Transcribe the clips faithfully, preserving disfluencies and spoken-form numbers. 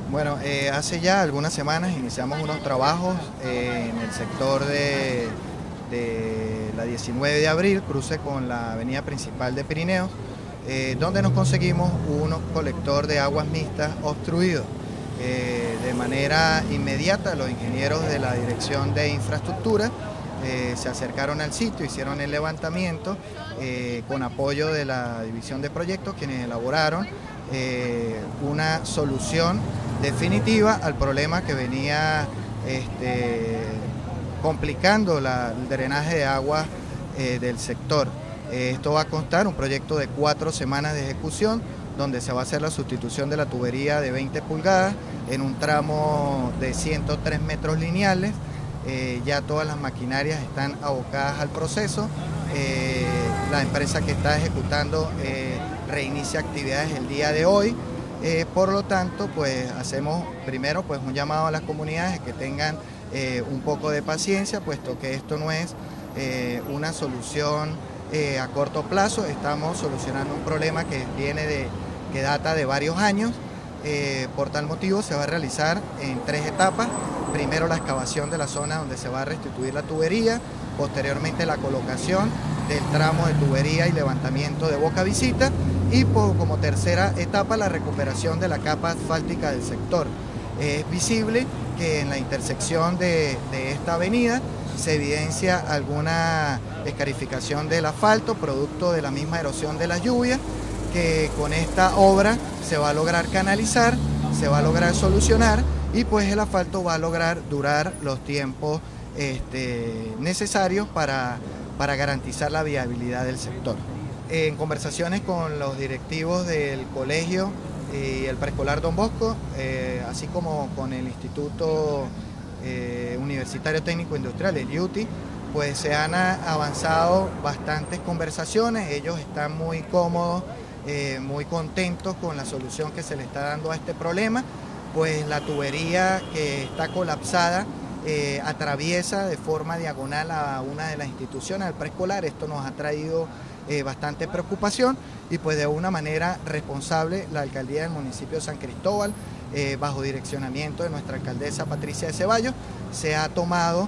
Bueno, eh, hace ya algunas semanas iniciamos unos trabajos eh, en el sector de, de la diecinueve de abril, cruce con la avenida principal de Pirineos, eh, donde nos conseguimos un colector de aguas mixtas obstruido. Eh, de manera inmediata, los ingenieros de la Dirección de Infraestructura eh, se acercaron al sitio, hicieron el levantamiento eh, con apoyo de la División de Proyectos, quienes elaboraron eh, una solución definitiva al problema que venía este, complicando la, el drenaje de agua eh, del sector. Eh, esto va a constar un proyecto de cuatro semanas de ejecución, donde se va a hacer la sustitución de la tubería de veinte pulgadas en un tramo de ciento tres metros lineales. Eh, ya todas las maquinarias están abocadas al proceso. Eh, la empresa que está ejecutando eh, reinicia actividades el día de hoy. Eh, por lo tanto, pues hacemos primero pues un llamado a las comunidades que tengan eh, un poco de paciencia, puesto que esto no es eh, una solución eh, a corto plazo. Estamos solucionando un problema que viene de, que data de varios años. Eh, por tal motivo se va a realizar en tres etapas. Primero la excavación de la zona donde se va a restituir la tubería, posteriormente la colocación del tramo de tubería y levantamiento de boca visita, y por, como tercera etapa la recuperación de la capa asfáltica del sector. Es visible que en la intersección de, de esta avenida se evidencia alguna escarificación del asfalto, producto de la misma erosión de las lluvias, que con esta obra se va a lograr canalizar, se va a lograr solucionar, y pues el asfalto va a lograr durar los tiempos este, necesarios para, para garantizar la viabilidad del sector. En conversaciones con los directivos del colegio y el preescolar Don Bosco, eh, así como con el Instituto eh, Universitario Técnico Industrial, el I U T I, pues se han avanzado bastantes conversaciones. Ellos están muy cómodos, eh, muy contentos con la solución que se le está dando a este problema, pues la tubería que está colapsada eh, atraviesa de forma diagonal a una de las instituciones del preescolar. Esto nos ha traído eh, bastante preocupación, y pues de una manera responsable la alcaldía del municipio de San Cristóbal, eh, bajo direccionamiento de nuestra alcaldesa Patricia de Ceballos, se ha tomado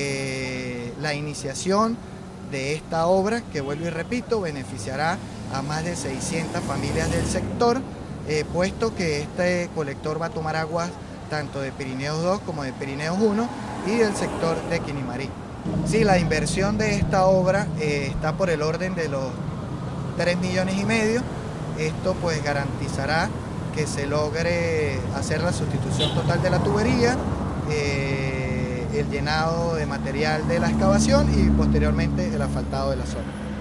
eh, la iniciación de esta obra que, vuelvo y repito, beneficiará a más de seiscientas familias del sector, eh, puesto que este colector va a tomar aguas tanto de Pirineos dos como de Pirineos uno y del sector de Quinimarí. Sí, la inversión de esta obra eh, está por el orden de los tres millones y medio. Esto pues garantizará que se logre hacer la sustitución total de la tubería, eh, el llenado de material de la excavación y posteriormente el asfaltado de la zona.